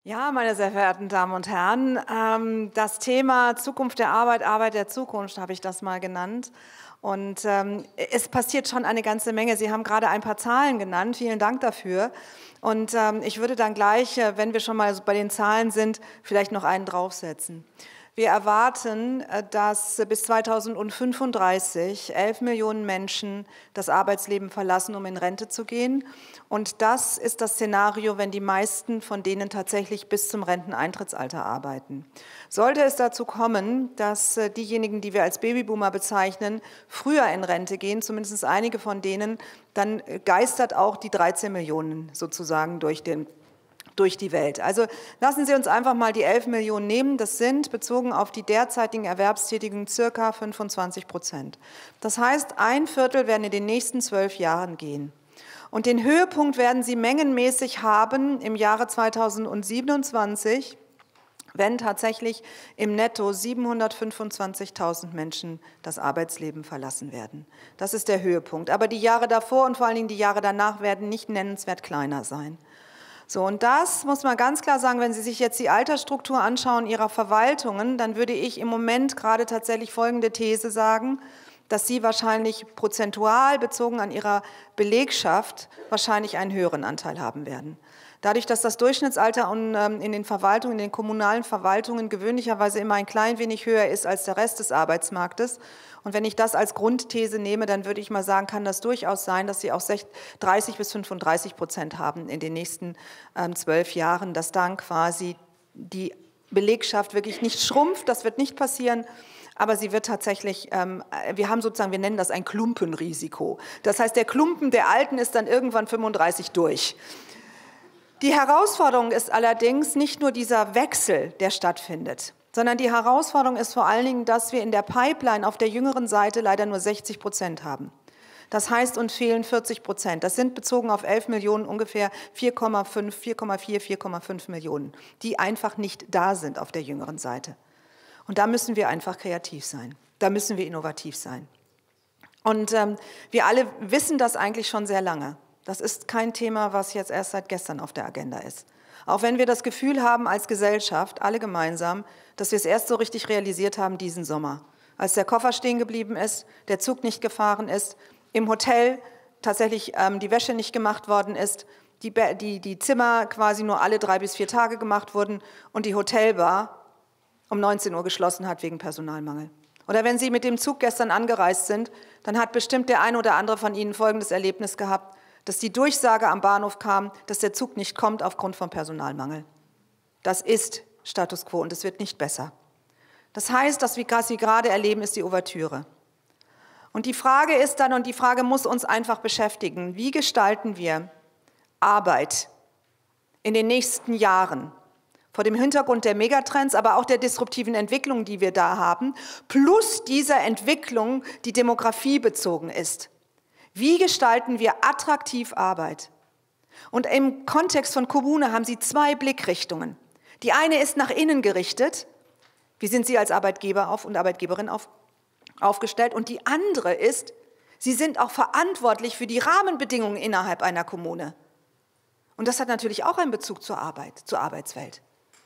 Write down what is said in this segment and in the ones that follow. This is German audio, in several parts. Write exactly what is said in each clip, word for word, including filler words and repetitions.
Ja, meine sehr verehrten Damen und Herren, ähm, das Thema Zukunft der Arbeit, Arbeit der Zukunft habe ich das mal genannt. Und ähm, es passiert schon eine ganze Menge. Sie haben gerade ein paar Zahlen genannt. Vielen Dank dafür. Und ähm, ich würde dann gleich, äh, wenn wir schon mal bei den Zahlen sind, vielleicht noch einen draufsetzen. Wir erwarten, äh, dass bis zweitausendfünfunddreißig elf Millionen Menschen das Arbeitsleben verlassen, um in Rente zu gehen. Und das ist das Szenario, wenn die meisten von denen tatsächlich bis zum Renteneintrittsalter arbeiten. Sollte es dazu kommen, dass äh, diejenigen, die wir als Babyboomer bezeichnen, früher in Rente gehen, zumindest einige von denen, dann geistert auch die dreizehn Millionen sozusagen durch den durch die Welt. Also lassen Sie uns einfach mal die elf Millionen nehmen. Das sind, bezogen auf die derzeitigen Erwerbstätigen, circa fünfundzwanzig Prozent. Das heißt, ein Viertel werden in den nächsten zwölf Jahren gehen. Und den Höhepunkt werden Sie mengenmäßig haben im Jahre zweitausendsiebenundzwanzig, wenn tatsächlich im Netto siebenhundertfünfundzwanzigtausend Menschen das Arbeitsleben verlassen werden. Das ist der Höhepunkt. Aber die Jahre davor und vor allen Dingen die Jahre danach werden nicht nennenswert kleiner sein. So, und das muss man ganz klar sagen, wenn Sie sich jetzt die Altersstruktur anschauen Ihrer Verwaltungen, dann würde ich im Moment gerade tatsächlich folgende These sagen, dass Sie wahrscheinlich prozentual bezogen an Ihrer Belegschaft wahrscheinlich einen höheren Anteil haben werden. Dadurch, dass das Durchschnittsalter in den Verwaltungen, in den kommunalen Verwaltungen gewöhnlicherweise immer ein klein wenig höher ist als der Rest des Arbeitsmarktes. Und wenn ich das als Grundthese nehme, dann würde ich mal sagen, kann das durchaus sein, dass Sie auch dreißig bis fünfunddreißig Prozent haben in den nächsten zwölf Jahren, dass dann quasi die Belegschaft wirklich nicht schrumpft. Das wird nicht passieren. Aber sie wird tatsächlich, ähm, wir haben sozusagen, wir nennen das ein Klumpenrisiko. Das heißt, der Klumpen der Alten ist dann irgendwann fünfunddreißig durch. Die Herausforderung ist allerdings nicht nur dieser Wechsel, der stattfindet, sondern die Herausforderung ist vor allen Dingen, dass wir in der Pipeline auf der jüngeren Seite leider nur sechzig Prozent haben. Das heißt, uns fehlen vierzig Prozent. Das sind bezogen auf elf Millionen ungefähr vier Komma fünf, vier Komma vier, vier Komma fünf Millionen, die einfach nicht da sind auf der jüngeren Seite. Und da müssen wir einfach kreativ sein. Da müssen wir innovativ sein. Und ähm, wir alle wissen das eigentlich schon sehr lange. Das ist kein Thema, was jetzt erst seit gestern auf der Agenda ist. Auch wenn wir das Gefühl haben als Gesellschaft, alle gemeinsam, dass wir es erst so richtig realisiert haben diesen Sommer. Als der Koffer stehen geblieben ist, der Zug nicht gefahren ist, im Hotel tatsächlich ähm, die Wäsche nicht gemacht worden ist, die, die, die Zimmer quasi nur alle drei bis vier Tage gemacht wurden und die Hotelbar um neunzehn Uhr geschlossen hat wegen Personalmangel. Oder wenn Sie mit dem Zug gestern angereist sind, dann hat bestimmt der eine oder andere von Ihnen folgendes Erlebnis gehabt, dass die Durchsage am Bahnhof kam, dass der Zug nicht kommt aufgrund von Personalmangel. Das ist Status quo und es wird nicht besser. Das heißt, dass wir, was wir gerade erleben, ist die Ouvertüre. Und die Frage ist dann, und die Frage muss uns einfach beschäftigen, wie gestalten wir Arbeit in den nächsten Jahren? Vor dem Hintergrund der Megatrends, aber auch der disruptiven Entwicklung, die wir da haben, plus dieser Entwicklung, die demografiebezogen ist. Wie gestalten wir attraktiv Arbeit? Und im Kontext von Kommune haben Sie zwei Blickrichtungen. Die eine ist nach innen gerichtet. Wie sind Sie als Arbeitgeber auf und Arbeitgeberin auf, aufgestellt? Und die andere ist, Sie sind auch verantwortlich für die Rahmenbedingungen innerhalb einer Kommune. Und das hat natürlich auch einen Bezug zur Arbeit, zur Arbeitswelt.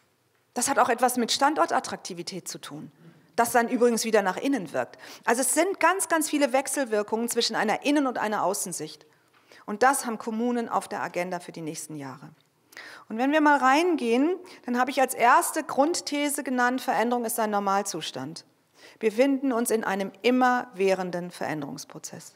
Das hat auch etwas mit Standortattraktivität zu tun, das dann übrigens wieder nach innen wirkt. Also es sind ganz, ganz viele Wechselwirkungen zwischen einer Innen- und einer Außensicht. Und das haben Kommunen auf der Agenda für die nächsten Jahre. Und wenn wir mal reingehen, dann habe ich als erste Grundthese genannt, Veränderung ist ein Normalzustand. Wir befinden uns in einem immerwährenden Veränderungsprozess.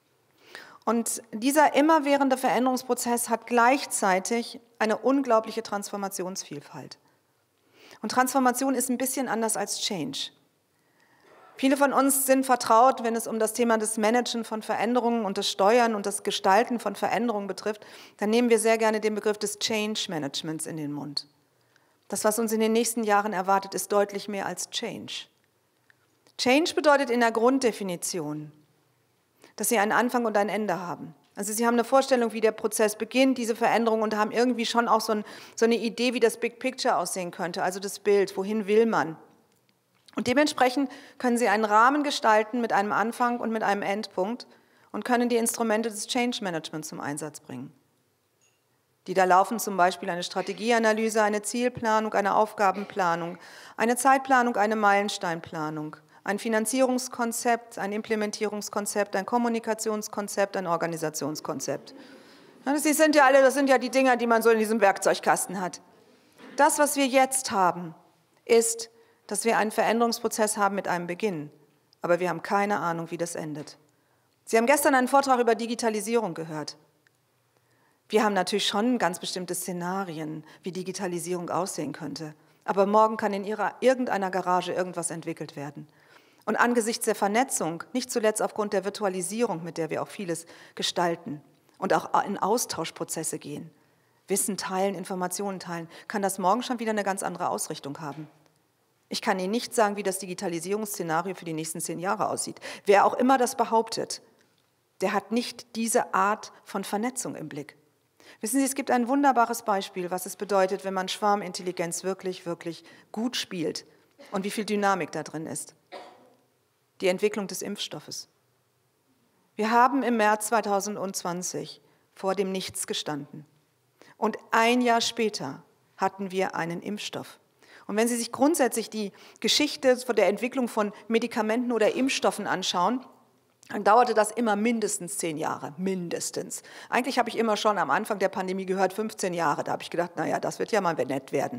Und dieser immerwährende Veränderungsprozess hat gleichzeitig eine unglaubliche Transformationsvielfalt. Und Transformation ist ein bisschen anders als Change. Viele von uns sind vertraut, wenn es um das Thema des Managen von Veränderungen und das Steuern und das Gestalten von Veränderungen betrifft, dann nehmen wir sehr gerne den Begriff des Change Managements in den Mund. Das, was uns in den nächsten Jahren erwartet, ist deutlich mehr als Change. Change bedeutet in der Grunddefinition, dass Sie einen Anfang und ein Ende haben. Also Sie haben eine Vorstellung, wie der Prozess beginnt, diese Veränderung, und haben irgendwie schon auch so, ein, so eine Idee, wie das Big Picture aussehen könnte, also das Bild, wohin will man. Und dementsprechend können Sie einen Rahmen gestalten mit einem Anfang und mit einem Endpunkt und können die Instrumente des Change Management zum Einsatz bringen. die da laufen, zum Beispiel eine Strategieanalyse, eine Zielplanung, eine Aufgabenplanung, eine Zeitplanung, eine Meilensteinplanung, ein Finanzierungskonzept, ein Implementierungskonzept, ein Kommunikationskonzept, ein Organisationskonzept. Das sind ja alle, das sind ja die Dinger, die man so in diesem Werkzeugkasten hat. Das, was wir jetzt haben, ist, dass wir einen Veränderungsprozess haben mit einem Beginn, aber wir haben keine Ahnung, wie das endet. Sie haben gestern einen Vortrag über Digitalisierung gehört. Wir haben natürlich schon ganz bestimmte Szenarien, wie Digitalisierung aussehen könnte. Aber morgen kann in ihrer, irgendeiner Garage irgendwas entwickelt werden. Und angesichts der Vernetzung, nicht zuletzt aufgrund der Virtualisierung, mit der wir auch vieles gestalten und auch in Austauschprozesse gehen, Wissen teilen, Informationen teilen, kann das morgen schon wieder eine ganz andere Ausrichtung haben. Ich kann Ihnen nicht sagen, wie das Digitalisierungsszenario für die nächsten zehn Jahre aussieht. Wer auch immer das behauptet, der hat nicht diese Art von Vernetzung im Blick. Wissen Sie, es gibt ein wunderbares Beispiel, was es bedeutet, wenn man Schwarmintelligenz wirklich, wirklich gut spielt und wie viel Dynamik da drin ist. Die Entwicklung des Impfstoffes. Wir haben im März zweitausendzwanzig vor dem Nichts gestanden. Und ein Jahr später hatten wir einen Impfstoff. Und wenn Sie sich grundsätzlich die Geschichte von der Entwicklung von Medikamenten oder Impfstoffen anschauen, dann dauerte das immer mindestens zehn Jahre, mindestens. Eigentlich habe ich immer schon am Anfang der Pandemie gehört, fünfzehn Jahre. Da habe ich gedacht, naja, das wird ja mal nett werden.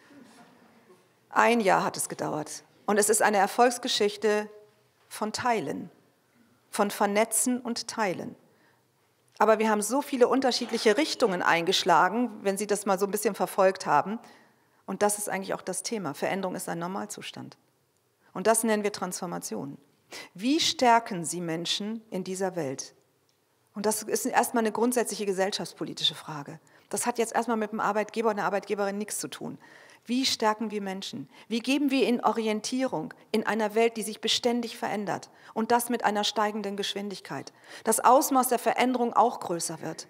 Ein Jahr hat es gedauert. Und es ist eine Erfolgsgeschichte von Teilen, von Vernetzen und Teilen. Aber wir haben so viele unterschiedliche Richtungen eingeschlagen, wenn Sie das mal so ein bisschen verfolgt haben. Und das ist eigentlich auch das Thema. Veränderung ist ein Normalzustand. Und das nennen wir Transformation. Wie stärken Sie Menschen in dieser Welt? Und das ist erstmal eine grundsätzliche gesellschaftspolitische Frage. Das hat jetzt erstmal mit dem Arbeitgeber und der Arbeitgeberin nichts zu tun. Wie stärken wir Menschen? Wie geben wir ihnen Orientierung in einer Welt, die sich beständig verändert? Und das mit einer steigenden Geschwindigkeit. Das Ausmaß der Veränderung auch größer wird.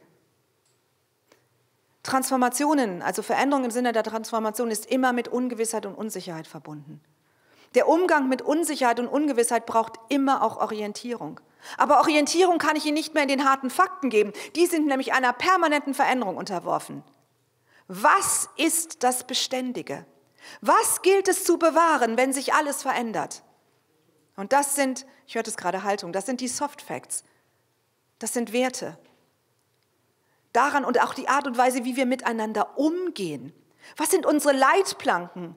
Transformationen, also Veränderung im Sinne der Transformation, ist immer mit Ungewissheit und Unsicherheit verbunden. Der Umgang mit Unsicherheit und Ungewissheit braucht immer auch Orientierung. Aber Orientierung kann ich Ihnen nicht mehr in den harten Fakten geben. Die sind nämlich einer permanenten Veränderung unterworfen. Was ist das Beständige? Was gilt es zu bewahren, wenn sich alles verändert? Und das sind, ich hörte es gerade, Haltung, das sind die Soft Facts. Das sind Werte. Daran und auch die Art und Weise, wie wir miteinander umgehen. Was sind unsere Leitplanken?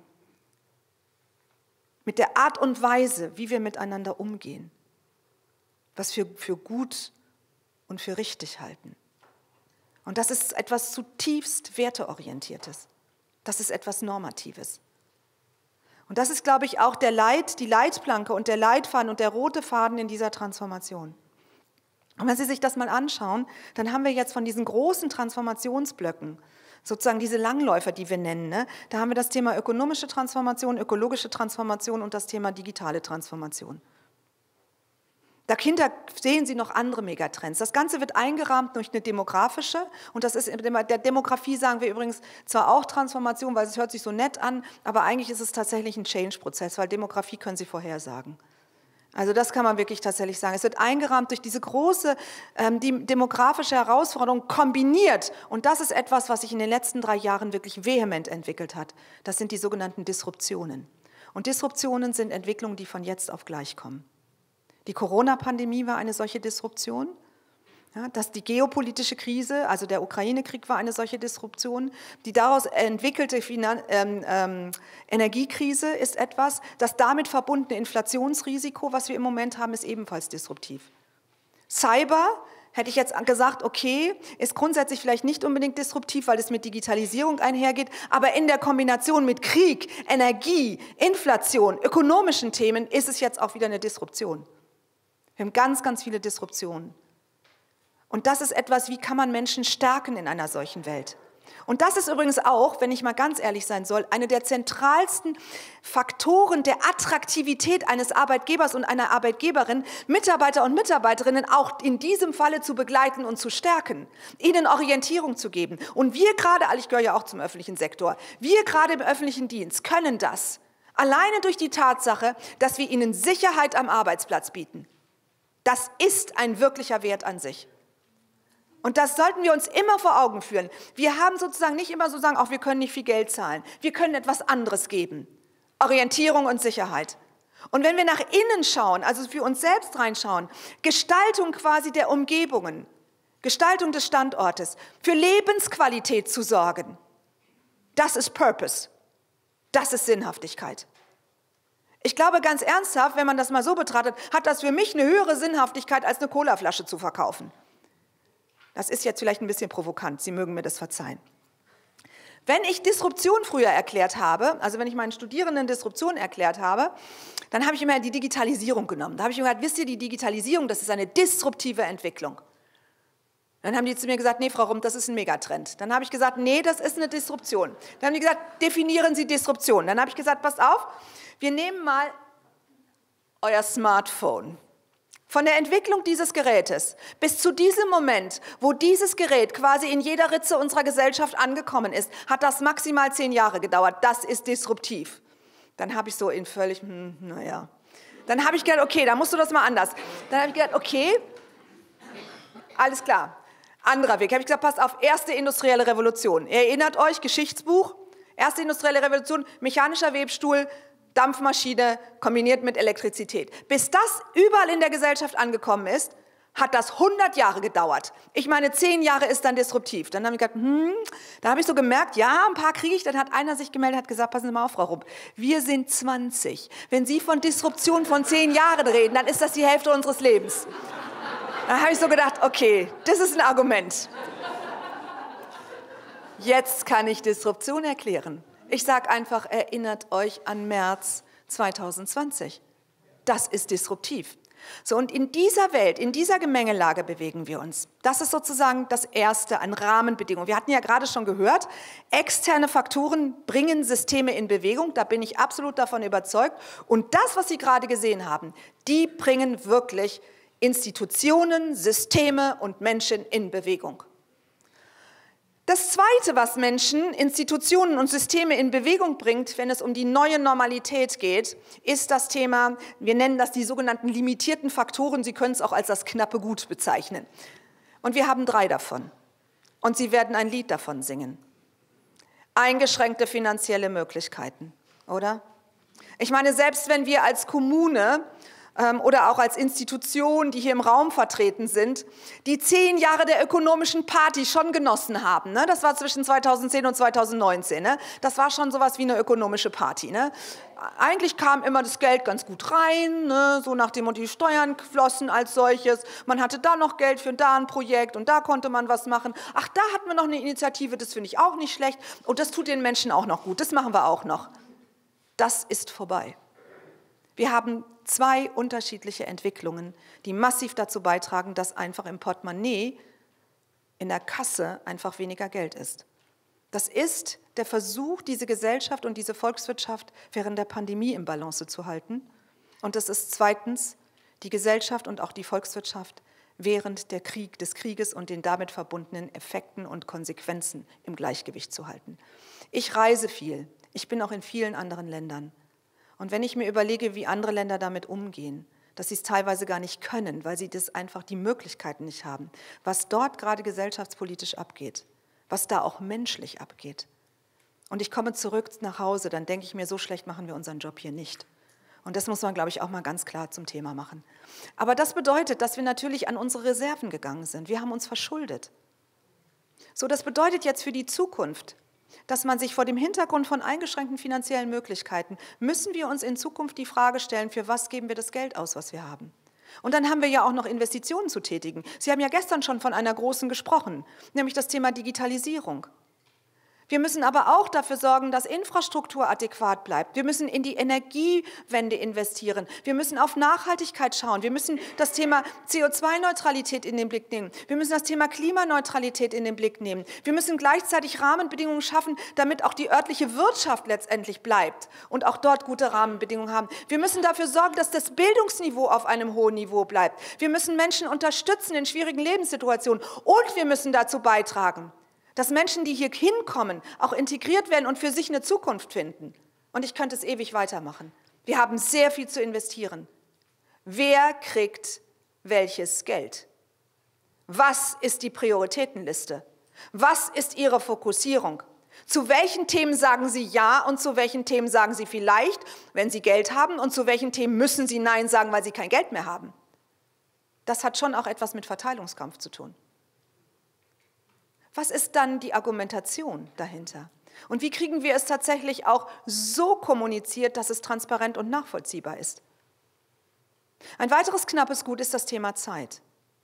Mit der Art und Weise, wie wir miteinander umgehen, was wir für gut und für richtig halten. Und das ist etwas zutiefst Werteorientiertes. Das ist etwas Normatives. Und das ist, glaube ich, auch der Leit, die Leitplanke und der Leitfaden und der rote Faden in dieser Transformation. Und wenn Sie sich das mal anschauen, dann haben wir jetzt von diesen großen Transformationsblöcken, sozusagen diese Langläufer, die wir nennen, ne? Da haben wir das Thema ökonomische Transformation, ökologische Transformation und das Thema digitale Transformation. Dahinter sehen Sie noch andere Megatrends. Das Ganze wird eingerahmt durch eine demografische, und das ist in der Demografie, sagen wir übrigens zwar auch Transformation, weil es hört sich so nett an, aber eigentlich ist es tatsächlich ein Change-Prozess, weil Demografie können Sie vorhersagen. Also das kann man wirklich tatsächlich sagen. Es wird eingerahmt durch diese große ähm, die demografische Herausforderung kombiniert. Und das ist etwas, was sich in den letzten drei Jahren wirklich vehement entwickelt hat. Das sind die sogenannten Disruptionen. Und Disruptionen sind Entwicklungen, die von jetzt auf gleich kommen. Die Corona-Pandemie war eine solche Disruption. Ja, dass die geopolitische Krise, also der Ukraine-Krieg war eine solche Disruption. Die daraus entwickelte Finan- ähm, ähm, Energiekrise ist etwas. Das damit verbundene Inflationsrisiko, was wir im Moment haben, ist ebenfalls disruptiv. Cyber, hätte ich jetzt gesagt, okay, ist grundsätzlich vielleicht nicht unbedingt disruptiv, weil es mit Digitalisierung einhergeht, aber in der Kombination mit Krieg, Energie, Inflation, ökonomischen Themen ist es jetzt auch wieder eine Disruption. Wir haben ganz, ganz viele Disruptionen. Und das ist etwas, wie kann man Menschen stärken in einer solchen Welt? Und das ist übrigens auch, wenn ich mal ganz ehrlich sein soll, eine der zentralsten Faktoren der Attraktivität eines Arbeitgebers und einer Arbeitgeberin, Mitarbeiter und Mitarbeiterinnen auch in diesem Falle zu begleiten und zu stärken, ihnen Orientierung zu geben. Und wir gerade, ich gehöre ja auch zum öffentlichen Sektor, wir gerade im öffentlichen Dienst können das alleine durch die Tatsache, dass wir ihnen Sicherheit am Arbeitsplatz bieten. Das ist ein wirklicher Wert an sich. Und das sollten wir uns immer vor Augen führen. Wir haben sozusagen nicht immer so sagen, auch wir können nicht viel Geld zahlen. Wir können etwas anderes geben. Orientierung und Sicherheit. Und wenn wir nach innen schauen, also für uns selbst reinschauen, Gestaltung quasi der Umgebungen, Gestaltung des Standortes, für Lebensqualität zu sorgen, das ist Purpose, das ist Sinnhaftigkeit. Ich glaube ganz ernsthaft, wenn man das mal so betrachtet, hat das für mich eine höhere Sinnhaftigkeit, als eine Colaflasche zu verkaufen. Das ist jetzt vielleicht ein bisschen provokant, Sie mögen mir das verzeihen. Wenn ich Disruption früher erklärt habe, also wenn ich meinen Studierenden Disruption erklärt habe, dann habe ich immer die Digitalisierung genommen. Da habe ich immer gesagt, wisst ihr, die Digitalisierung, das ist eine disruptive Entwicklung. Dann haben die zu mir gesagt, nee, Frau Rump, das ist ein Megatrend. Dann habe ich gesagt, nee, das ist eine Disruption. Dann haben die gesagt, definieren Sie Disruption. Dann habe ich gesagt, passt auf, wir nehmen mal euer Smartphone. Von der Entwicklung dieses Gerätes bis zu diesem Moment, wo dieses Gerät quasi in jeder Ritze unserer Gesellschaft angekommen ist, hat das maximal zehn Jahre gedauert. Das ist disruptiv. Dann habe ich so in völlig, hm, naja. Dann habe ich gedacht, okay, da musst du das mal anders. Dann habe ich gedacht, okay, alles klar. Anderer Weg. Habe ich gesagt, passt auf, erste industrielle Revolution. Ihr erinnert euch, Geschichtsbuch, erste industrielle Revolution, mechanischer Webstuhl, Dampfmaschine kombiniert mit Elektrizität. Bis das überall in der Gesellschaft angekommen ist, hat das hundert Jahre gedauert. Ich meine, zehn Jahre ist dann disruptiv. Dann habe ich gedacht, hm, da habe ich so gemerkt, ja, ein paar kriege ich. Dann hat einer sich gemeldet, hat gesagt, passen Sie mal auf, Frau Rump, wir sind zwanzig. Wenn Sie von Disruption von zehn Jahren reden, dann ist das die Hälfte unseres Lebens. Da habe ich so gedacht, okay, das ist ein Argument. Jetzt kann ich Disruption erklären. Ich sage einfach, erinnert euch an März zweitausendzwanzig. Das ist disruptiv. So, und in dieser Welt, in dieser Gemengelage bewegen wir uns. Das ist sozusagen das Erste an Rahmenbedingungen. Wir hatten ja gerade schon gehört, externe Faktoren bringen Systeme in Bewegung. Da bin ich absolut davon überzeugt. Und das, was Sie gerade gesehen haben, die bringen wirklich Institutionen, Systeme und Menschen in Bewegung. Das Zweite, was Menschen, Institutionen und Systeme in Bewegung bringt, wenn es um die neue Normalität geht, ist das Thema, wir nennen das die sogenannten limitierten Faktoren, Sie können es auch als das knappe Gut bezeichnen. Und wir haben drei davon. Und Sie werden ein Lied davon singen. Eingeschränkte finanzielle Möglichkeiten, oder? Ich meine, selbst wenn wir als Kommune oder auch als Institutionen, die hier im Raum vertreten sind, die zehn Jahre der ökonomischen Party schon genossen haben. Ne? Das war zwischen zweitausendzehn und zweitausendneunzehn. Ne? Das war schon sowas wie eine ökonomische Party. Ne? Eigentlich kam immer das Geld ganz gut rein, ne? So nach dem Motto, die Steuern flossen als solches. Man hatte da noch Geld für da ein Projekt und da konnte man was machen. Ach, da hatten wir noch eine Initiative, das finde ich auch nicht schlecht. Und das tut den Menschen auch noch gut, das machen wir auch noch. Das ist vorbei. Wir haben zwei unterschiedliche Entwicklungen, die massiv dazu beitragen, dass einfach im Portemonnaie, in der Kasse einfach weniger Geld ist. Das ist der Versuch, diese Gesellschaft und diese Volkswirtschaft während der Pandemie im Balance zu halten. Und das ist zweitens die Gesellschaft und auch die Volkswirtschaft während der Krieg, des Krieges und den damit verbundenen Effekten und Konsequenzen im Gleichgewicht zu halten. Ich reise viel. Ich bin auch in vielen anderen Ländern. Und wenn ich mir überlege, wie andere Länder damit umgehen, dass sie es teilweise gar nicht können, weil sie das einfach die Möglichkeiten nicht haben, was dort gerade gesellschaftspolitisch abgeht, was da auch menschlich abgeht. Und ich komme zurück nach Hause, dann denke ich mir, so schlecht machen wir unseren Job hier nicht. Und das muss man, glaube ich, auch mal ganz klar zum Thema machen. Aber das bedeutet, dass wir natürlich an unsere Reserven gegangen sind. Wir haben uns verschuldet. So, das bedeutet jetzt für die Zukunft, dass man sich vor dem Hintergrund von eingeschränkten finanziellen Möglichkeiten, müssen wir uns in Zukunft die Frage stellen, für was geben wir das Geld aus, was wir haben. Und dann haben wir ja auch noch Investitionen zu tätigen. Sie haben ja gestern schon von einer großen gesprochen, nämlich das Thema Digitalisierung. Wir müssen aber auch dafür sorgen, dass Infrastruktur adäquat bleibt. Wir müssen in die Energiewende investieren. Wir müssen auf Nachhaltigkeit schauen. Wir müssen das Thema C O zwei Neutralität in den Blick nehmen. Wir müssen das Thema Klimaneutralität in den Blick nehmen. Wir müssen gleichzeitig Rahmenbedingungen schaffen, damit auch die örtliche Wirtschaft letztendlich bleibt und auch dort gute Rahmenbedingungen haben. Wir müssen dafür sorgen, dass das Bildungsniveau auf einem hohen Niveau bleibt. Wir müssen Menschen unterstützen in schwierigen Lebenssituationen und wir müssen dazu beitragen, dass Menschen, die hier hinkommen, auch integriert werden und für sich eine Zukunft finden. Und ich könnte es ewig weitermachen. Wir haben sehr viel zu investieren. Wer kriegt welches Geld? Was ist die Prioritätenliste? Was ist Ihre Fokussierung? Zu welchen Themen sagen Sie Ja und zu welchen Themen sagen Sie vielleicht, wenn Sie Geld haben, und zu welchen Themen müssen Sie Nein sagen, weil Sie kein Geld mehr haben? Das hat schon auch etwas mit Verteilungskampf zu tun. Was ist dann die Argumentation dahinter? Und wie kriegen wir es tatsächlich auch so kommuniziert, dass es transparent und nachvollziehbar ist? Ein weiteres knappes Gut ist das Thema Zeit.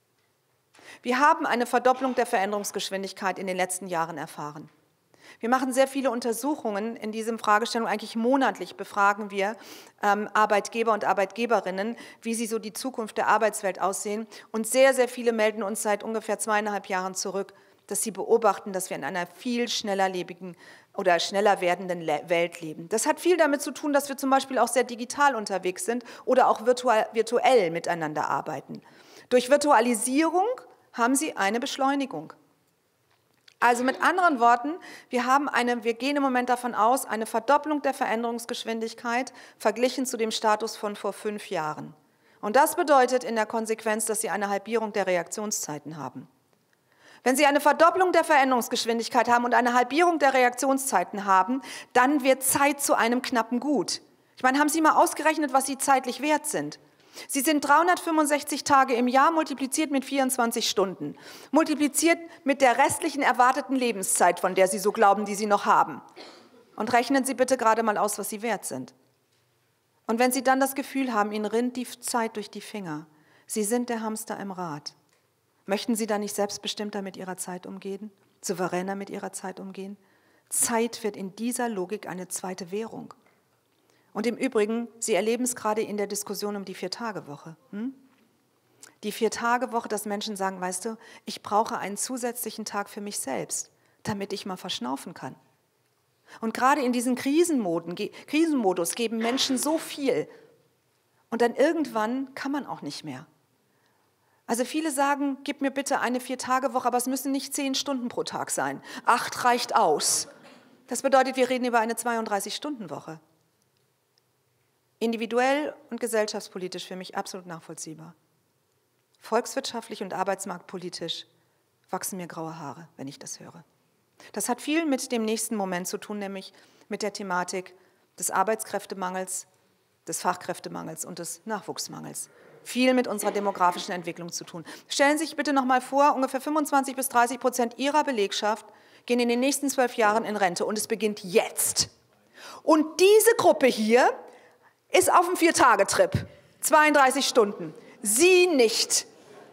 Wir haben eine Verdopplung der Veränderungsgeschwindigkeit in den letzten Jahren erfahren. Wir machen sehr viele Untersuchungen in diesem Fragestellung. Eigentlich monatlich befragen wir ähm, Arbeitgeber und Arbeitgeberinnen, wie sie so die Zukunft der Arbeitswelt aussehen. Und sehr, sehr viele melden uns seit ungefähr zweieinhalb Jahren zurück, dass sie beobachten, dass wir in einer viel schneller lebigen oder schneller werdenden Welt leben. Das hat viel damit zu tun, dass wir zum Beispiel auch sehr digital unterwegs sind oder auch virtuell, virtuell miteinander arbeiten. Durch Virtualisierung haben sie eine Beschleunigung. Also mit anderen Worten, wir, haben eine, wir gehen im Moment davon aus, eine Verdopplung der Veränderungsgeschwindigkeit verglichen zu dem Status von vor fünf Jahren. Und das bedeutet in der Konsequenz, dass Sie eine Halbierung der Reaktionszeiten haben. Wenn Sie eine Verdopplung der Veränderungsgeschwindigkeit haben und eine Halbierung der Reaktionszeiten haben, dann wird Zeit zu einem knappen Gut. Ich meine, haben Sie mal ausgerechnet, was Sie zeitlich wert sind? Sie sind dreihundertfünfundsechzig Tage im Jahr multipliziert mit vierundzwanzig Stunden, multipliziert mit der restlichen erwarteten Lebenszeit, von der Sie so glauben, die Sie noch haben. Und rechnen Sie bitte gerade mal aus, was Sie wert sind. Und wenn Sie dann das Gefühl haben, Ihnen rinnt die Zeit durch die Finger, Sie sind der Hamster im Rad, möchten Sie dann nicht selbstbestimmter mit Ihrer Zeit umgehen, souveräner mit Ihrer Zeit umgehen? Zeit wird in dieser Logik eine zweite Währung. Und im Übrigen, Sie erleben es gerade in der Diskussion um die Vier-Tage-Woche. Hm? Die Vier-Tage-Woche, dass Menschen sagen, weißt du, ich brauche einen zusätzlichen Tag für mich selbst, damit ich mal verschnaufen kann. Und gerade in diesen Krisenmoden, Krisenmodus geben Menschen so viel. Und dann irgendwann kann man auch nicht mehr. Also viele sagen, gib mir bitte eine Vier-Tage-Woche, aber es müssen nicht zehn Stunden pro Tag sein. Acht reicht aus. Das bedeutet, wir reden über eine zweiunddreißig-Stunden-Woche. Individuell und gesellschaftspolitisch für mich absolut nachvollziehbar. Volkswirtschaftlich und arbeitsmarktpolitisch wachsen mir graue Haare, wenn ich das höre. Das hat viel mit dem nächsten Moment zu tun, nämlich mit der Thematik des Arbeitskräftemangels, des Fachkräftemangels und des Nachwuchsmangels. Viel mit unserer demografischen Entwicklung zu tun. Stellen Sie sich bitte noch mal vor, ungefähr fünfundzwanzig bis dreißig Prozent Ihrer Belegschaft gehen in den nächsten zwölf Jahren in Rente und es beginnt jetzt. Und diese Gruppe hier ist auf dem Vier-Tage-Trip, zweiunddreißig Stunden. Sie nicht.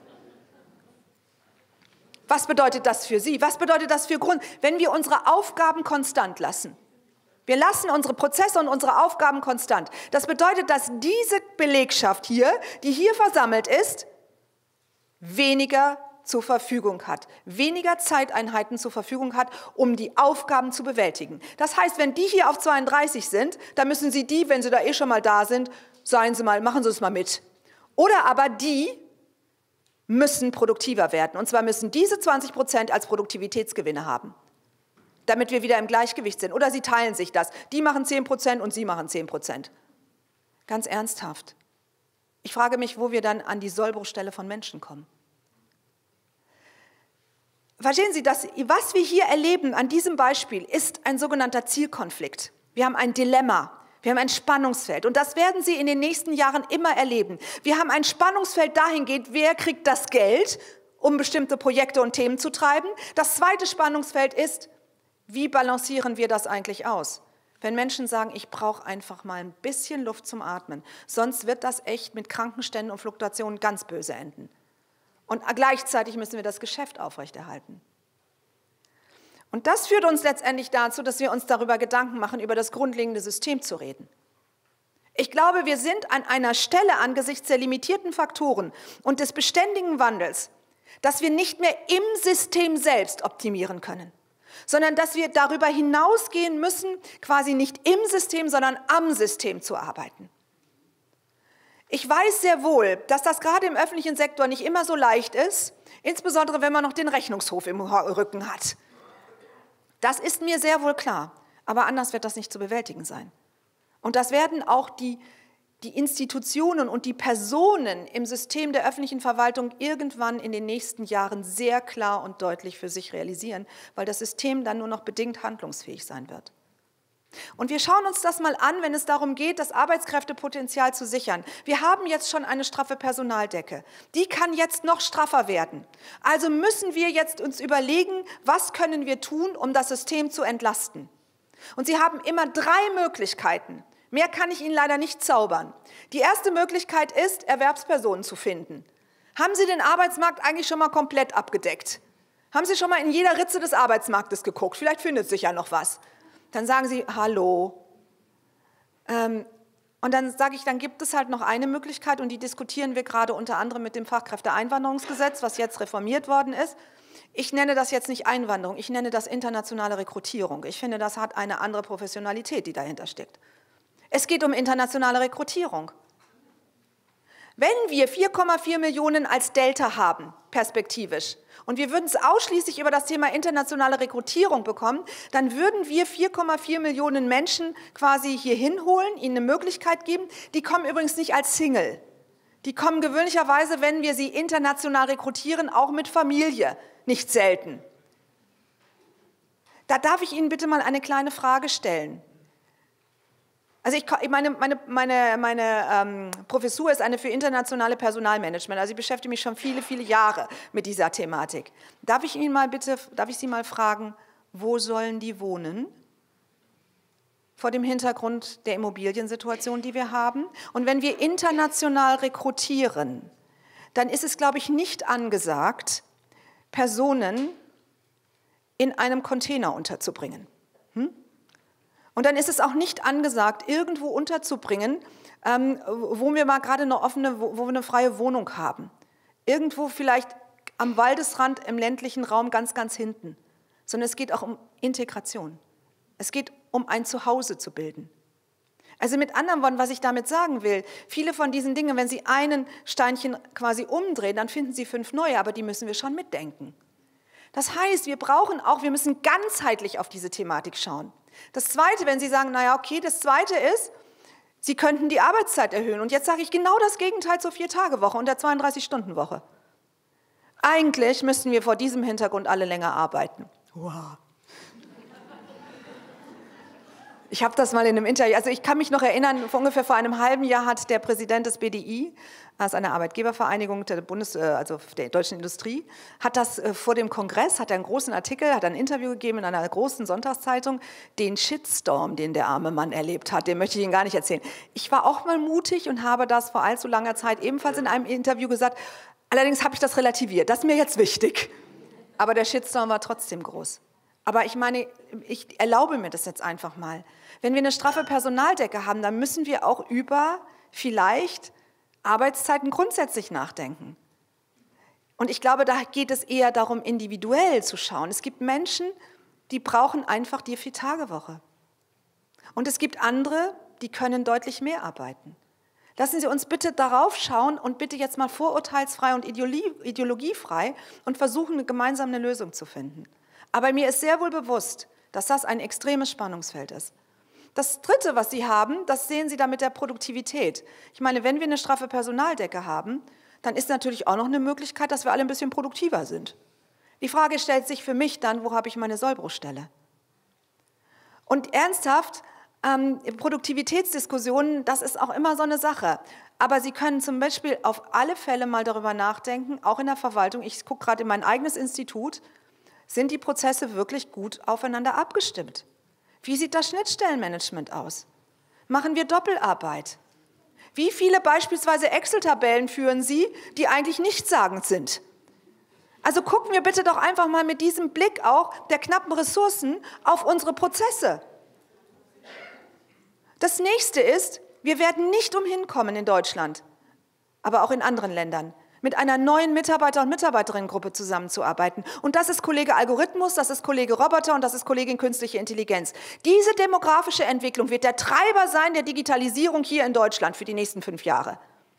Was bedeutet das für Sie? Was bedeutet das für Grund, wenn wir unsere Aufgaben konstant lassen? Wir lassen unsere Prozesse und unsere Aufgaben konstant. Das bedeutet, dass diese Belegschaft hier, die hier versammelt ist, weniger zur Verfügung hat, weniger Zeiteinheiten zur Verfügung hat, um die Aufgaben zu bewältigen. Das heißt, wenn die hier auf zweiunddreißig sind, dann müssen Sie die, wenn Sie da eh schon mal da sind, seien Sie mal, machen Sie es mal mit. Oder aber die müssen produktiver werden. Und zwar müssen diese zwanzig Prozent als Produktivitätsgewinne haben, damit wir wieder im Gleichgewicht sind. Oder Sie teilen sich das. Die machen zehn Prozent und Sie machen zehn Prozent. Ganz ernsthaft. Ich frage mich, wo wir dann an die Sollbruchstelle von Menschen kommen. Verstehen Sie, dass, was wir hier erleben an diesem Beispiel, ist ein sogenannter Zielkonflikt. Wir haben ein Dilemma, wir haben ein Spannungsfeld und das werden Sie in den nächsten Jahren immer erleben. Wir haben ein Spannungsfeld dahingehend, wer kriegt das Geld, um bestimmte Projekte und Themen zu treiben. Das zweite Spannungsfeld ist, wie balancieren wir das eigentlich aus? Wenn Menschen sagen, ich brauche einfach mal ein bisschen Luft zum Atmen, sonst wird das echt mit Krankenständen und Fluktuationen ganz böse enden. Und gleichzeitig müssen wir das Geschäft aufrechterhalten. Und das führt uns letztendlich dazu, dass wir uns darüber Gedanken machen, über das grundlegende System zu reden. Ich glaube, wir sind an einer Stelle angesichts der limitierten Faktoren und des beständigen Wandels, dass wir nicht mehr im System selbst optimieren können, sondern dass wir darüber hinausgehen müssen, quasi nicht im System, sondern am System zu arbeiten. Ich weiß sehr wohl, dass das gerade im öffentlichen Sektor nicht immer so leicht ist, insbesondere wenn man noch den Rechnungshof im Rücken hat. Das ist mir sehr wohl klar, aber anders wird das nicht zu bewältigen sein. Und das werden auch die die Institutionen und die Personen im System der öffentlichen Verwaltung irgendwann in den nächsten Jahren sehr klar und deutlich für sich realisieren, weil das System dann nur noch bedingt handlungsfähig sein wird. Und wir schauen uns das mal an, wenn es darum geht, das Arbeitskräftepotenzial zu sichern. Wir haben jetzt schon eine straffe Personaldecke. Die kann jetzt noch straffer werden. Also müssen wir jetzt uns überlegen, was können wir tun, um das System zu entlasten. Und Sie haben immer drei Möglichkeiten. Mehr kann ich Ihnen leider nicht zaubern. Die erste Möglichkeit ist, Erwerbspersonen zu finden. Haben Sie den Arbeitsmarkt eigentlich schon mal komplett abgedeckt? Haben Sie schon mal in jeder Ritze des Arbeitsmarktes geguckt? Vielleicht findet sich ja noch was. Dann sagen Sie, hallo. Ähm, und dann sage ich, dann gibt es halt noch eine Möglichkeit, und die diskutieren wir gerade unter anderem mit dem Fachkräfteeinwanderungsgesetz, was jetzt reformiert worden ist. Ich nenne das jetzt nicht Einwanderung, ich nenne das internationale Rekrutierung. Ich finde, das hat eine andere Professionalität, die dahinter steckt. Es geht um internationale Rekrutierung. Wenn wir vier Komma vier Millionen als Delta haben, perspektivisch, und wir würden es ausschließlich über das Thema internationale Rekrutierung bekommen, dann würden wir vier Komma vier Millionen Menschen quasi hier hinholen, ihnen eine Möglichkeit geben. Die kommen übrigens nicht als Single. Die kommen gewöhnlicherweise, wenn wir sie international rekrutieren, auch mit Familie, nicht selten. Da darf ich Ihnen bitte mal eine kleine Frage stellen. Also ich, meine, meine, meine, meine ähm, Professur ist eine für internationale Personalmanagement. Also ich beschäftige mich schon viele, viele Jahre mit dieser Thematik. Darf ich Ihnen mal bitte, darf ich Sie mal fragen, wo sollen die wohnen? Vor dem Hintergrund der Immobiliensituation, die wir haben. Und wenn wir international rekrutieren, dann ist es, glaube ich, nicht angesagt, Personen in einem Container unterzubringen. Hm? Und dann ist es auch nicht angesagt, irgendwo unterzubringen, ähm, wo wir mal gerade eine offene, wo, wo wir eine freie Wohnung haben. Irgendwo vielleicht am Waldesrand im ländlichen Raum ganz, ganz hinten. Sondern es geht auch um Integration. Es geht um ein Zuhause zu bilden. Also mit anderen Worten, was ich damit sagen will, viele von diesen Dingen, wenn Sie einen Steinchen quasi umdrehen, dann finden Sie fünf neue, aber die müssen wir schon mitdenken. Das heißt, wir brauchen auch, wir müssen ganzheitlich auf diese Thematik schauen. Das Zweite, wenn Sie sagen, naja, okay, das Zweite ist, Sie könnten die Arbeitszeit erhöhen. Und jetzt sage ich genau das Gegenteil zur Vier-Tage-Woche und der zweiunddreißig-Stunden-Woche. Eigentlich müssten wir vor diesem Hintergrund alle länger arbeiten. Wow. Ich habe das mal in einem Interview, also ich kann mich noch erinnern, vor ungefähr vor einem halben Jahr hat der Präsident des B D I, das ist eine Arbeitgebervereinigung der Bundes, also der deutschen Industrie, hat das vor dem Kongress, hat einen großen Artikel, hat ein Interview gegeben in einer großen Sonntagszeitung, den Shitstorm, den der arme Mann erlebt hat, den möchte ich Ihnen gar nicht erzählen. Ich war auch mal mutig und habe das vor allzu langer Zeit ebenfalls in einem Interview gesagt, allerdings habe ich das relativiert, das ist mir jetzt wichtig. Aber der Shitstorm war trotzdem groß. Aber ich meine, ich erlaube mir das jetzt einfach mal. Wenn wir eine straffe Personaldecke haben, dann müssen wir auch über vielleicht Arbeitszeiten grundsätzlich nachdenken. Und ich glaube, da geht es eher darum, individuell zu schauen. Es gibt Menschen, die brauchen einfach die Vier-Tage-Woche. Und es gibt andere, die können deutlich mehr arbeiten. Lassen Sie uns bitte darauf schauen und bitte jetzt mal vorurteilsfrei und ideologiefrei und versuchen, eine gemeinsame Lösung zu finden. Aber mir ist sehr wohl bewusst, dass das ein extremes Spannungsfeld ist. Das Dritte, was Sie haben, das sehen Sie da mit der Produktivität. Ich meine, wenn wir eine straffe Personaldecke haben, dann ist natürlich auch noch eine Möglichkeit, dass wir alle ein bisschen produktiver sind. Die Frage stellt sich für mich dann, wo habe ich meine Sollbruchstelle? Und ernsthaft, ähm, Produktivitätsdiskussionen, das ist auch immer so eine Sache. Aber Sie können zum Beispiel auf alle Fälle mal darüber nachdenken, auch in der Verwaltung, ich gucke gerade in mein eigenes Institut, sind die Prozesse wirklich gut aufeinander abgestimmt? Wie sieht das Schnittstellenmanagement aus? Machen wir Doppelarbeit? Wie viele beispielsweise Excel-Tabellen führen Sie, die eigentlich nichtssagend sind? Also gucken wir bitte doch einfach mal mit diesem Blick auch der knappen Ressourcen auf unsere Prozesse. Das Nächste ist, wir werden nicht umhin kommen in Deutschland, aber auch in anderen Ländern, mit einer neuen Mitarbeiter- und Mitarbeiterinnengruppe zusammenzuarbeiten. Und das ist Kollege Algorithmus, das ist Kollege Roboter und das ist Kollegin Künstliche Intelligenz. Diese demografische Entwicklung wird der Treiber sein der Digitalisierung hier in Deutschland für die nächsten fünf Jahre.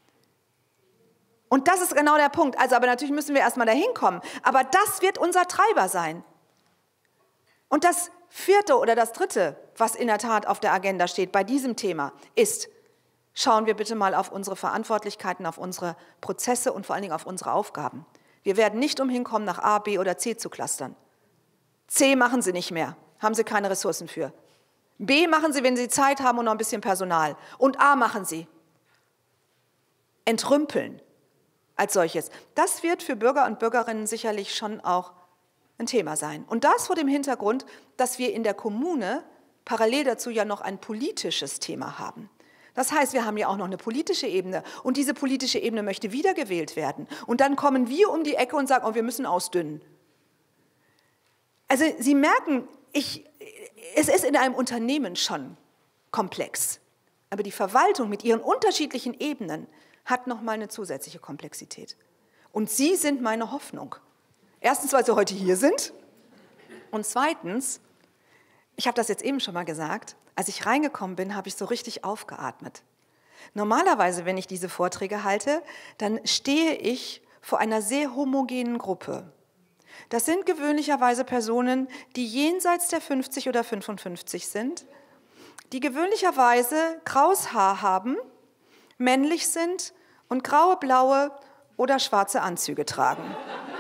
Und das ist genau der Punkt. Also, aber natürlich müssen wir erstmal dahin kommen. Aber das wird unser Treiber sein. Und das Vierte oder das Dritte, was in der Tat auf der Agenda steht bei diesem Thema, ist, schauen wir bitte mal auf unsere Verantwortlichkeiten, auf unsere Prozesse und vor allen Dingen auf unsere Aufgaben. Wir werden nicht umhin kommen, nach A, B oder C zu clustern. C machen Sie nicht mehr, haben Sie keine Ressourcen für. B machen Sie, wenn Sie Zeit haben und noch ein bisschen Personal. Und A machen Sie. Entrümpeln als solches. Das wird für Bürger und Bürgerinnen sicherlich schon auch ein Thema sein. Und das vor dem Hintergrund, dass wir in der Kommune parallel dazu ja noch ein politisches Thema haben. Das heißt, wir haben ja auch noch eine politische Ebene und diese politische Ebene möchte wiedergewählt werden. Und dann kommen wir um die Ecke und sagen, oh, wir müssen ausdünnen. Also Sie merken, ich, es ist in einem Unternehmen schon komplex. Aber die Verwaltung mit ihren unterschiedlichen Ebenen hat nochmal eine zusätzliche Komplexität. Und Sie sind meine Hoffnung. Erstens, weil Sie heute hier sind. Und zweitens, ich habe das jetzt eben schon mal gesagt, als ich reingekommen bin, habe ich so richtig aufgeatmet. Normalerweise, wenn ich diese Vorträge halte, dann stehe ich vor einer sehr homogenen Gruppe. Das sind gewöhnlicherweise Personen, die jenseits der fünfzig oder fünfundfünfzig sind, die gewöhnlicherweise graues Haar haben, männlich sind und graue, blaue oder schwarze Anzüge tragen.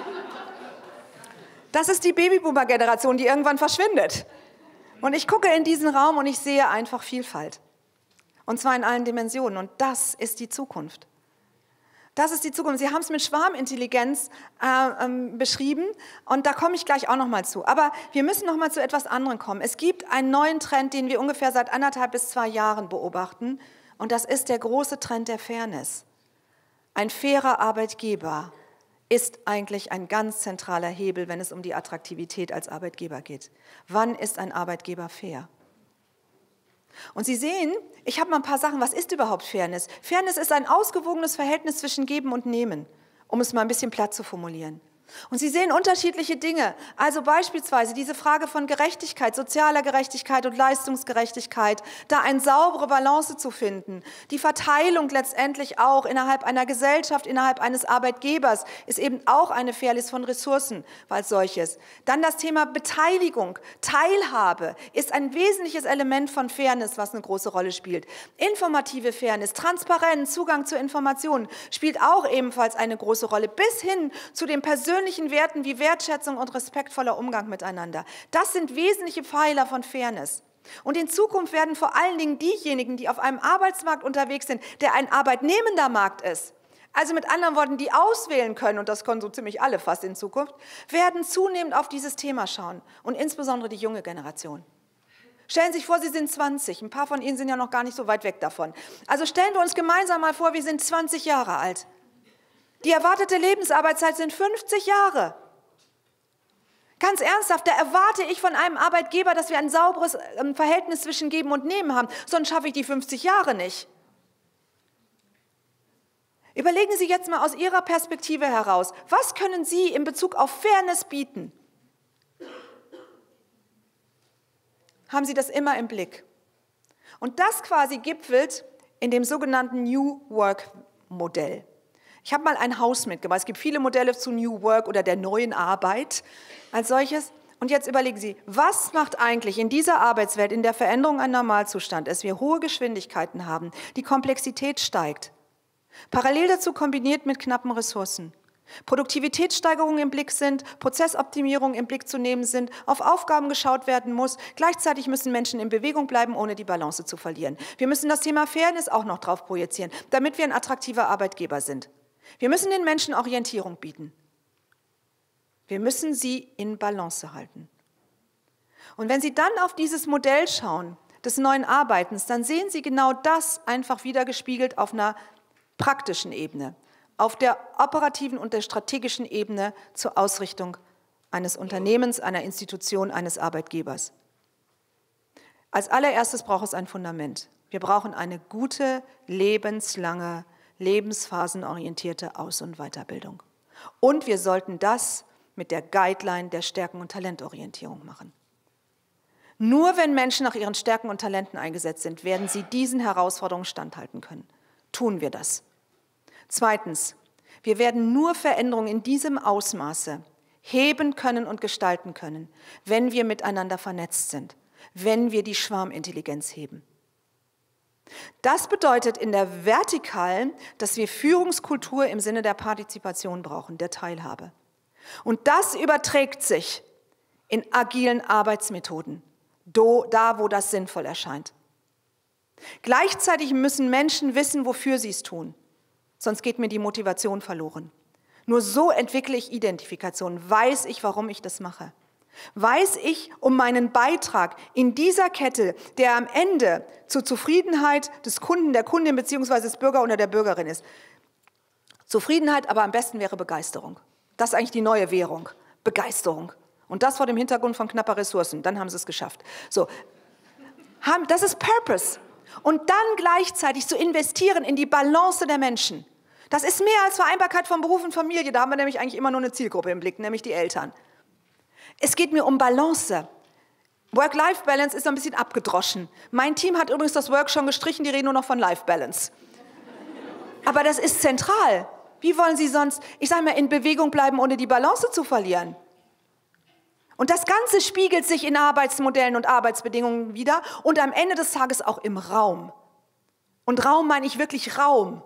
Das ist die Babyboomer-Generation, die irgendwann verschwindet. Und ich gucke in diesen Raum und ich sehe einfach Vielfalt. Und zwar in allen Dimensionen. Und das ist die Zukunft. Das ist die Zukunft. Sie haben es mit Schwarmintelligenz äh, ähm, beschrieben und da komme ich gleich auch noch mal zu. Aber wir müssen noch mal zu etwas anderem kommen. Es gibt einen neuen Trend, den wir ungefähr seit anderthalb bis zwei Jahren beobachten. Und das ist der große Trend der Fairness. Ein fairer Arbeitgeber ist eigentlich ein ganz zentraler Hebel, wenn es um die Attraktivität als Arbeitgeber geht. Wann ist ein Arbeitgeber fair? Und Sie sehen, ich habe mal ein paar Sachen, was ist überhaupt Fairness? Fairness ist ein ausgewogenes Verhältnis zwischen Geben und Nehmen, um es mal ein bisschen platt zu formulieren. Und Sie sehen unterschiedliche Dinge, also beispielsweise diese Frage von Gerechtigkeit, sozialer Gerechtigkeit und Leistungsgerechtigkeit, da eine saubere Balance zu finden. Die Verteilung letztendlich auch innerhalb einer Gesellschaft, innerhalb eines Arbeitgebers ist eben auch eine Fairness von Ressourcen als solches. Dann das Thema Beteiligung, Teilhabe ist ein wesentliches Element von Fairness, was eine große Rolle spielt. Informative Fairness, Transparenz, Zugang zu Informationen spielt auch ebenfalls eine große Rolle, bis hin zu den persönlichen Werten wie Wertschätzung und respektvoller Umgang miteinander. Das sind wesentliche Pfeiler von Fairness. Und in Zukunft werden vor allen Dingen diejenigen, die auf einem Arbeitsmarkt unterwegs sind, der ein arbeitnehmender Markt ist, also mit anderen Worten, die auswählen können, und das können so ziemlich alle fast in Zukunft, werden zunehmend auf dieses Thema schauen und insbesondere die junge Generation. Stellen Sie sich vor, Sie sind zwanzig, ein paar von Ihnen sind ja noch gar nicht so weit weg davon. Also stellen wir uns gemeinsam mal vor, wir sind zwanzig Jahre alt. Die erwartete Lebensarbeitszeit sind fünfzig Jahre. Ganz ernsthaft, da erwarte ich von einem Arbeitgeber, dass wir ein sauberes Verhältnis zwischen Geben und Nehmen haben, sonst schaffe ich die fünfzig Jahre nicht. Überlegen Sie jetzt mal aus Ihrer Perspektive heraus, was können Sie in Bezug auf Fairness bieten? Haben Sie das immer im Blick? Und das quasi gipfelt in dem sogenannten New Work Modell. Ich habe mal ein Haus mitgebracht. Es gibt viele Modelle zu New Work oder der neuen Arbeit als solches. Und jetzt überlegen Sie, was macht eigentlich in dieser Arbeitswelt, in der Veränderung ein Normalzustand ist, wir hohe Geschwindigkeiten haben, die Komplexität steigt, parallel dazu kombiniert mit knappen Ressourcen, Produktivitätssteigerungen im Blick sind, Prozessoptimierungen im Blick zu nehmen sind, auf Aufgaben geschaut werden muss. Gleichzeitig müssen Menschen in Bewegung bleiben, ohne die Balance zu verlieren. Wir müssen das Thema Fairness auch noch drauf projizieren, damit wir ein attraktiver Arbeitgeber sind. Wir müssen den Menschen Orientierung bieten. Wir müssen sie in Balance halten. Und wenn Sie dann auf dieses Modell schauen, des neuen Arbeitens, dann sehen Sie genau das einfach wieder gespiegelt auf einer praktischen Ebene, auf der operativen und der strategischen Ebene zur Ausrichtung eines Unternehmens, einer Institution, eines Arbeitgebers. Als allererstes braucht es ein Fundament. Wir brauchen eine gute, lebenslange lebensphasenorientierte Aus- und Weiterbildung. Und wir sollten das mit der Guideline der Stärken- und Talentorientierung machen. Nur wenn Menschen nach ihren Stärken und Talenten eingesetzt sind, werden sie diesen Herausforderungen standhalten können. Tun wir das. Zweitens, wir werden nur Veränderungen in diesem Ausmaße heben können und gestalten können, wenn wir miteinander vernetzt sind, wenn wir die Schwarmintelligenz heben. Das bedeutet in der Vertikalen, dass wir Führungskultur im Sinne der Partizipation brauchen, der Teilhabe. Und das überträgt sich in agilen Arbeitsmethoden, da wo das sinnvoll erscheint. Gleichzeitig müssen Menschen wissen, wofür sie es tun, sonst geht mir die Motivation verloren. Nur so entwickle ich Identifikation, weiß ich, warum ich das mache. Weiß ich um meinen Beitrag in dieser Kette, der am Ende zur Zufriedenheit des Kunden, der Kundin bzw. des Bürger oder der Bürgerin ist. Zufriedenheit, aber am besten wäre Begeisterung. Das ist eigentlich die neue Währung, Begeisterung. Und das vor dem Hintergrund von knapper Ressourcen, dann haben sie es geschafft. So, das ist Purpose. Und dann gleichzeitig zu investieren in die Balance der Menschen. Das ist mehr als Vereinbarkeit von Beruf und Familie, da haben wir nämlich eigentlich immer nur eine Zielgruppe im Blick, nämlich die Eltern. Es geht mir um Balance. Work-Life-Balance ist ein bisschen abgedroschen. Mein Team hat übrigens das Work schon gestrichen, die reden nur noch von Life-Balance. Aber das ist zentral. Wie wollen Sie sonst, ich sage mal, in Bewegung bleiben, ohne die Balance zu verlieren? Und das Ganze spiegelt sich in Arbeitsmodellen und Arbeitsbedingungen wider und am Ende des Tages auch im Raum. Und Raum meine ich wirklich Raum.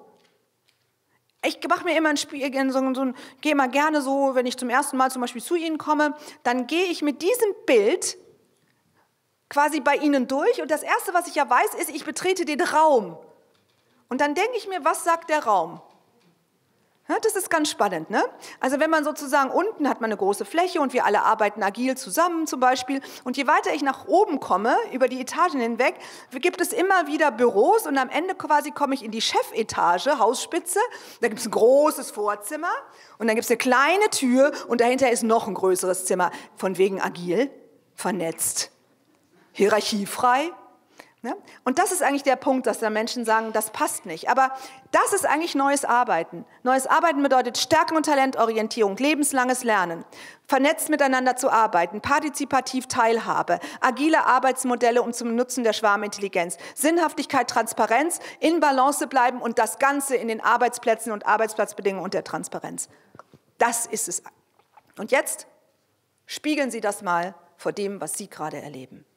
Ich mache mir immer ein Spiel, so, so, gehe mal gerne so, wenn ich zum ersten Mal zum Beispiel zu Ihnen komme, dann gehe ich mit diesem Bild quasi bei Ihnen durch und das Erste, was ich ja weiß, ist, ich betrete den Raum. Und dann denke ich mir, was sagt der Raum? Ja, das ist ganz spannend, ne? Also wenn man sozusagen, unten hat man eine große Fläche und wir alle arbeiten agil zusammen zum Beispiel. Und je weiter ich nach oben komme, über die Etagen hinweg, gibt es immer wieder Büros und am Ende quasi komme ich in die Chefetage, Hausspitze. Da gibt es ein großes Vorzimmer und dann gibt es eine kleine Tür und dahinter ist noch ein größeres Zimmer. Von wegen agil, vernetzt, hierarchiefrei. Und das ist eigentlich der Punkt, dass da Menschen sagen, das passt nicht. Aber das ist eigentlich neues Arbeiten. Neues Arbeiten bedeutet Stärken- und Talentorientierung, lebenslanges Lernen, vernetzt miteinander zu arbeiten, partizipativ Teilhabe, agile Arbeitsmodelle um zum Nutzen der Schwarmintelligenz, Sinnhaftigkeit, Transparenz, in Balance bleiben und das Ganze in den Arbeitsplätzen und Arbeitsplatzbedingungen und der Transparenz. Das ist es. Und jetzt spiegeln Sie das mal vor dem, was Sie gerade erleben.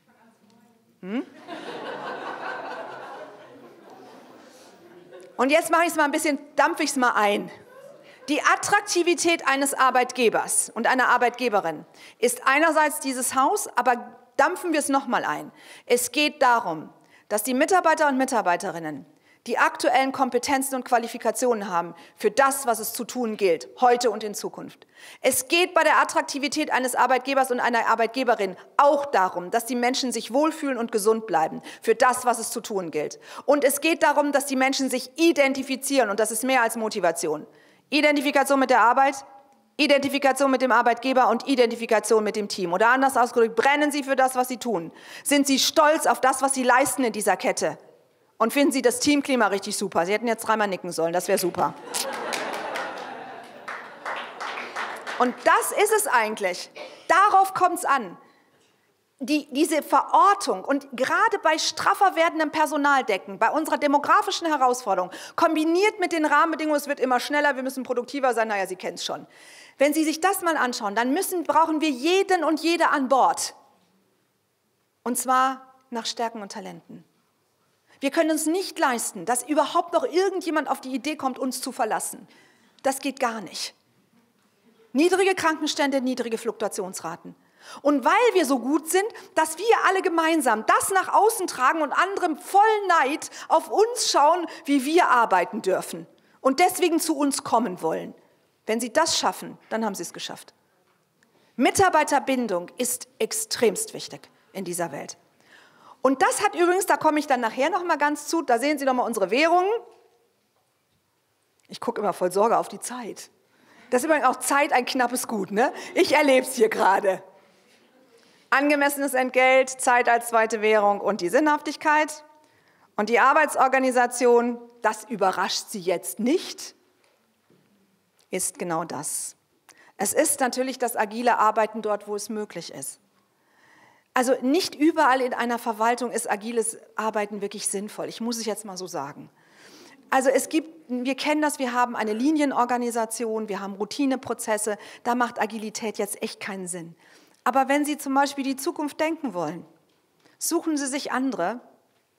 Hm? Und jetzt mache ich es mal ein bisschen, dampfe ich es mal ein. Die Attraktivität eines Arbeitgebers und einer Arbeitgeberin ist einerseits dieses Haus, aber dampfen wir es nochmal ein. Es geht darum, dass die Mitarbeiter und Mitarbeiterinnen die aktuellen Kompetenzen und Qualifikationen haben für das, was es zu tun gilt, heute und in Zukunft. Es geht bei der Attraktivität eines Arbeitgebers und einer Arbeitgeberin auch darum, dass die Menschen sich wohlfühlen und gesund bleiben für das, was es zu tun gilt. Und es geht darum, dass die Menschen sich identifizieren und das ist mehr als Motivation. Identifikation mit der Arbeit, Identifikation mit dem Arbeitgeber und Identifikation mit dem Team. Oder anders ausgedrückt, brennen Sie für das, was Sie tun? Sind Sie stolz auf das, was Sie leisten in dieser Kette? Und finden Sie das Teamklima richtig super? Sie hätten jetzt dreimal nicken sollen, das wäre super. Und das ist es eigentlich. Darauf kommt es an. Die, diese Verortung und gerade bei straffer werdendem Personaldecken, bei unserer demografischen Herausforderung, kombiniert mit den Rahmenbedingungen, es wird immer schneller, wir müssen produktiver sein, naja, Sie kennen es schon. Wenn Sie sich das mal anschauen, dann müssen, brauchen wir jeden und jede an Bord. Und zwar nach Stärken und Talenten. Wir können uns nicht leisten, dass überhaupt noch irgendjemand auf die Idee kommt, uns zu verlassen. Das geht gar nicht. Niedrige Krankenstände, niedrige Fluktuationsraten. Und weil wir so gut sind, dass wir alle gemeinsam das nach außen tragen und andere voll Neid auf uns schauen, wie wir arbeiten dürfen und deswegen zu uns kommen wollen. Wenn Sie das schaffen, dann haben Sie es geschafft. Mitarbeiterbindung ist extremst wichtig in dieser Welt. Und das hat übrigens, da komme ich dann nachher noch mal ganz zu, da sehen Sie noch mal unsere Währungen. Ich gucke immer voll Sorge auf die Zeit. Das ist übrigens auch Zeit ein knappes Gut, ne? Ich erlebe es hier gerade. Angemessenes Entgelt, Zeit als zweite Währung und die Sinnhaftigkeit. Und die Arbeitsorganisation, das überrascht Sie jetzt nicht, ist genau das. Es ist natürlich das agile Arbeiten dort, wo es möglich ist. Also nicht überall in einer Verwaltung ist agiles Arbeiten wirklich sinnvoll. Ich muss es jetzt mal so sagen. Also es gibt, wir kennen das, wir haben eine Linienorganisation, wir haben Routineprozesse, da macht Agilität jetzt echt keinen Sinn. Aber wenn Sie zum Beispiel die Zukunft denken wollen, suchen Sie sich andere,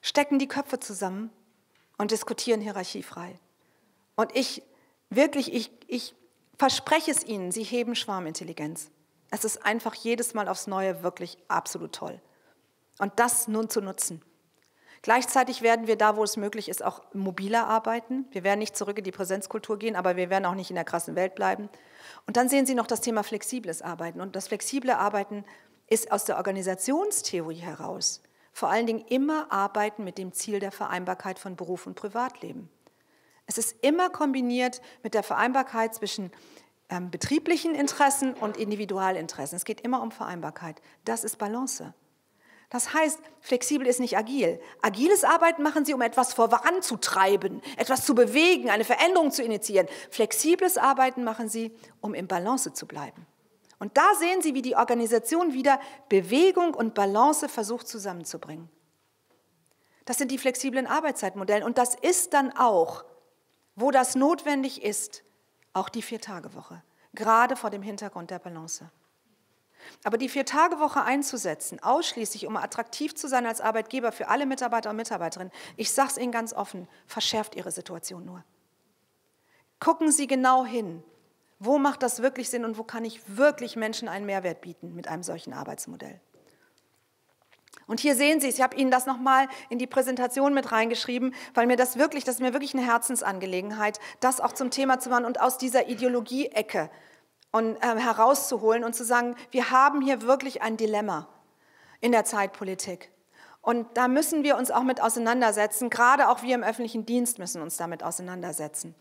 stecken die Köpfe zusammen und diskutieren hierarchiefrei. Und ich, wirklich, ich, ich verspreche es Ihnen, Sie heben Schwarmintelligenz. Es ist einfach jedes Mal aufs Neue wirklich absolut toll. Und das nun zu nutzen. Gleichzeitig werden wir da, wo es möglich ist, auch mobiler arbeiten. Wir werden nicht zurück in die Präsenzkultur gehen, aber wir werden auch nicht in der krassen Welt bleiben. Und dann sehen Sie noch das Thema flexibles Arbeiten. Und das flexible Arbeiten ist aus der Organisationstheorie heraus vor allen Dingen immer Arbeiten mit dem Ziel der Vereinbarkeit von Beruf und Privatleben. Es ist immer kombiniert mit der Vereinbarkeit zwischen ähm, betrieblichen Interessen und Individualinteressen. Es geht immer um Vereinbarkeit. Das ist Balance. Das heißt, flexibel ist nicht agil. Agiles Arbeiten machen Sie, um etwas voranzutreiben, etwas zu bewegen, eine Veränderung zu initiieren. Flexibles Arbeiten machen Sie, um im Balance zu bleiben. Und da sehen Sie, wie die Organisation wieder Bewegung und Balance versucht zusammenzubringen. Das sind die flexiblen Arbeitszeitmodelle. Und das ist dann auch, wo das notwendig ist, auch die Vier-Tage-Woche, gerade vor dem Hintergrund der Balance. Aber die Vier-Tage-Woche einzusetzen, ausschließlich um attraktiv zu sein als Arbeitgeber für alle Mitarbeiter und Mitarbeiterinnen, ich sage es Ihnen ganz offen, verschärft Ihre Situation nur. Gucken Sie genau hin, wo macht das wirklich Sinn und wo kann ich wirklich Menschen einen Mehrwert bieten mit einem solchen Arbeitsmodell. Und hier sehen Sie es, ich habe Ihnen das nochmal in die Präsentation mit reingeschrieben, weil mir das wirklich, das ist mir wirklich eine Herzensangelegenheit, das auch zum Thema zu machen und aus dieser Ideologie-Ecke und, äh, herauszuholen und zu sagen, wir haben hier wirklich ein Dilemma in der Zeitpolitik. Und da müssen wir uns auch mit auseinandersetzen, gerade auch wir im öffentlichen Dienst müssen uns damit auseinandersetzen.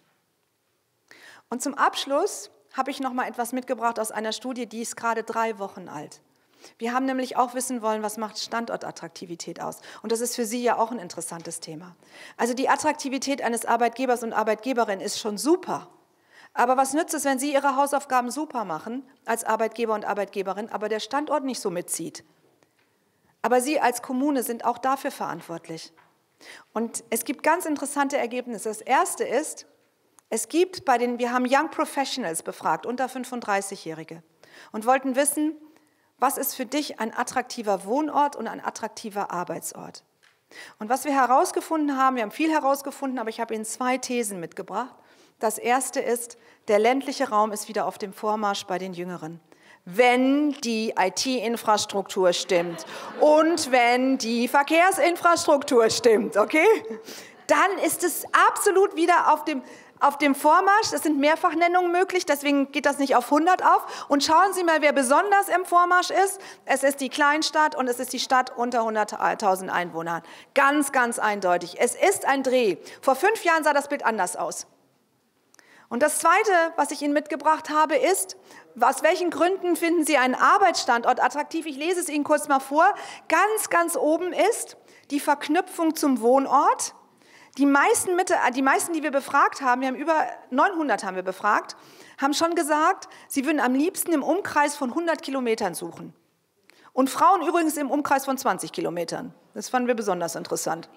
Und zum Abschluss habe ich noch mal etwas mitgebracht aus einer Studie, die ist gerade drei Wochen alt. Wir haben nämlich auch wissen wollen, was macht Standortattraktivität aus. Und das ist für Sie ja auch ein interessantes Thema. Also die Attraktivität eines Arbeitgebers und Arbeitgeberin ist schon super. Aber was nützt es, wenn Sie Ihre Hausaufgaben super machen, als Arbeitgeber und Arbeitgeberin, aber der Standort nicht so mitzieht? Aber Sie als Kommune sind auch dafür verantwortlich. Und es gibt ganz interessante Ergebnisse. Das erste ist, es gibt bei den, wir haben Young Professionals befragt, unter fünfunddreißigjährige, und wollten wissen, was ist für dich ein attraktiver Wohnort und ein attraktiver Arbeitsort? Und was wir herausgefunden haben, wir haben viel herausgefunden, aber ich habe Ihnen zwei Thesen mitgebracht. Das erste ist, der ländliche Raum ist wieder auf dem Vormarsch bei den Jüngeren. Wenn die I T-Infrastruktur stimmt und wenn die Verkehrsinfrastruktur stimmt, okay? Dann ist es absolut wieder auf dem Auf dem Vormarsch, es sind Mehrfachnennungen möglich, deswegen geht das nicht auf hundert auf. Und schauen Sie mal, wer besonders im Vormarsch ist. Es ist die Kleinstadt und es ist die Stadt unter hunderttausend Einwohnern. Ganz, ganz eindeutig. Es ist ein Dreh. Vor fünf Jahren sah das Bild anders aus. Und das Zweite, was ich Ihnen mitgebracht habe, ist, aus welchen Gründen finden Sie einen Arbeitsstandort attraktiv? Ich lese es Ihnen kurz mal vor. Ganz, ganz oben ist die Verknüpfung zum Wohnort. Die meisten, die meisten, die wir befragt haben, wir haben über neunhundert haben wir befragt, haben schon gesagt, sie würden am liebsten im Umkreis von hundert Kilometern suchen. Und Frauen übrigens im Umkreis von zwanzig Kilometern. Das fanden wir besonders interessant.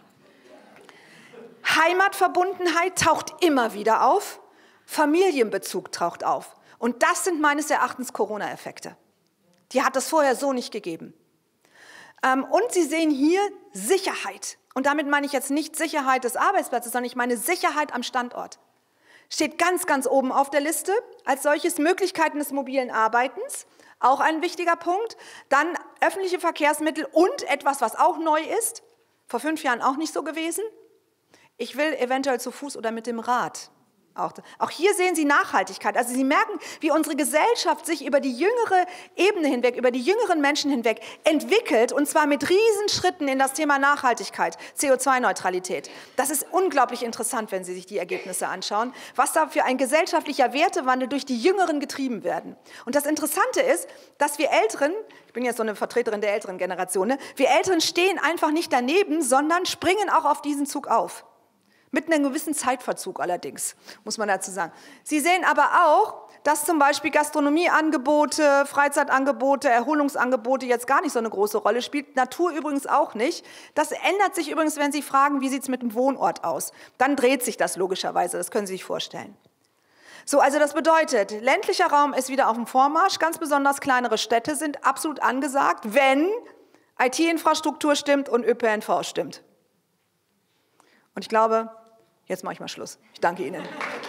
Heimatverbundenheit taucht immer wieder auf, Familienbezug taucht auf. Und das sind meines Erachtens Corona-Effekte. Die hat es vorher so nicht gegeben. Und Sie sehen hier Sicherheit. Und damit meine ich jetzt nicht Sicherheit des Arbeitsplatzes, sondern ich meine Sicherheit am Standort. Steht ganz, ganz oben auf der Liste. Als solches Möglichkeiten des mobilen Arbeitens, auch ein wichtiger Punkt. Dann öffentliche Verkehrsmittel und etwas, was auch neu ist, vor fünf Jahren auch nicht so gewesen. Ich will eventuell zu Fuß oder mit dem Rad. Auch, auch hier sehen Sie Nachhaltigkeit. Also Sie merken, wie unsere Gesellschaft sich über die jüngere Ebene hinweg, über die jüngeren Menschen hinweg entwickelt, und zwar mit Riesenschritten in das Thema Nachhaltigkeit, C O zwei Neutralität. Das ist unglaublich interessant, wenn Sie sich die Ergebnisse anschauen, was da für ein gesellschaftlicher Wertewandel durch die Jüngeren getrieben werden. Und das Interessante ist, dass wir Älteren, ich bin jetzt so eine Vertreterin der älteren Generation, ne, wir Älteren stehen einfach nicht daneben, sondern springen auch auf diesen Zug auf. Mit einem gewissen Zeitverzug allerdings, muss man dazu sagen. Sie sehen aber auch, dass zum Beispiel Gastronomieangebote, Freizeitangebote, Erholungsangebote jetzt gar nicht so eine große Rolle spielt. Natur übrigens auch nicht. Das ändert sich übrigens, wenn Sie fragen, wie sieht es mit dem Wohnort aus. Dann dreht sich das logischerweise, das können Sie sich vorstellen. So, also das bedeutet, ländlicher Raum ist wieder auf dem Vormarsch. Ganz besonders kleinere Städte sind absolut angesagt, wenn I T-Infrastruktur stimmt und Ö P N V stimmt. Und ich glaube, jetzt mache ich mal Schluss. Ich danke Ihnen.